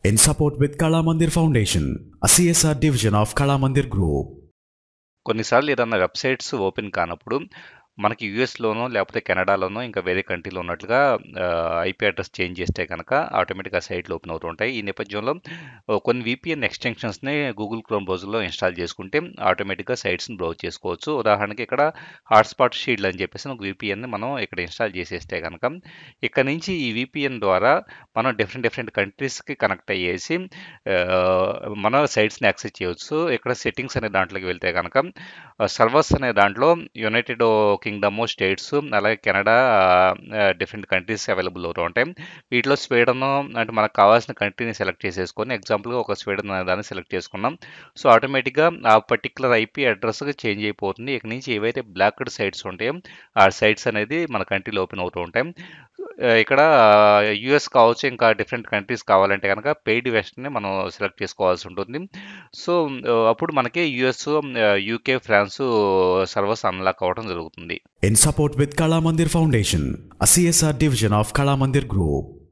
in support with Kala Mandir Foundation, a CSR division of Kala Mandir Group. కొన్నిసార్లు ఏదన్నా websites open కానప్పుడు మనకి యూఎస్లోనో లేకపోతే కెనడాలోనో ఇంకా వేరే కంట్రీలో ఉన్నట్లుగా ఐపీ అడ్రస్ చేంజ్ చేస్తే కనుక ఆటోమేటిక్గా సైట్లు ఓపెన్ అవుతూ ఉంటాయి. ఈ నేపథ్యంలో కొన్ని విపిఎన్ ఎక్స్టెన్షన్స్ని గూగుల్ క్రోమ్ బ్రౌజర్లో ఇన్స్టాల్ చేసుకుంటే ఆటోమేటిక్గా సైట్స్ని బ్రౌజ్ చేసుకోవచ్చు. ఉదాహరణకి ఇక్కడ హాట్స్పాట్ షీల్డ్ అని చెప్పేసి ఒక విపిఎన్ని మనం ఇక్కడ ఇన్స్టాల్ చేసేస్తే కనుక ఇక్కడ నుంచి ఈ విపిఎన్ ద్వారా మనం డిఫరెంట్ కంట్రీస్కి కనెక్ట్ అయ్యేసి మన సైట్స్ని యాక్సెస్ చేయవచ్చు. ఇక్కడ సెట్టింగ్స్ అనే దాంట్లోకి వెళ్తే కనుక సర్వర్స్ అనే దాంట్లో యునైటెడ్ కింగ్డమ్, స్టేట్స్, అలాగే కెనడా, డిఫరెంట్ కంట్రీస్ అవైలబుల్ అవుతూ ఉంటాయి. వీటిలో స్వీడన్ అంటే మనకు కావాల్సిన కంట్రీని సెలెక్ట్ చేసేసుకొని ఎగ్జాంపుల్గా ఒక స్వీడన్ అనే దాన్ని సెలెక్ట్ చేసుకున్నాం. సో ఆటోమేటిక్గా ఆ పర్టికులర్ ఐపీ అడ్రస్కి చేంజ్ అయిపోతుంది. ఇక్కడ నుంచి ఏవైతే బ్లాక్డ్ సైట్స్ ఉంటాయో ఆ సైట్స్ అనేది మన కంట్రీలో ఓపెన్ అవుతూ ఉంటాయి. ఇక్కడ యూఎస్ కావచ్చు, ఇంకా డిఫరెంట్ కంట్రీస్ కావాలంటే కనుక పెయిడ్ వెర్షన్ని మనం సెలెక్ట్ చేసుకోవాల్సి ఉంటుంది. సో అప్పుడు మనకి US, UK, France servers unlock అవ్వడం జరుగుతుంది. In support with Kala Mandir Foundation, a CSR division of Kala Mandir Group.